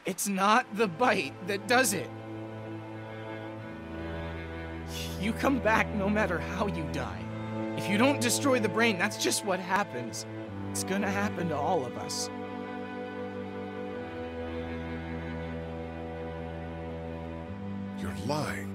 It's not the bite that does it. You come back no matter how you die. If you don't destroy the brain, that's just what happens. It's gonna happen to all of us. You're lying.